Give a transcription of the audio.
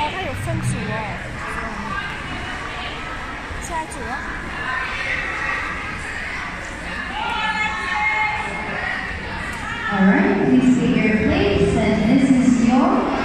它有分组哦。下一组了。 Alright, please take your place, and this is your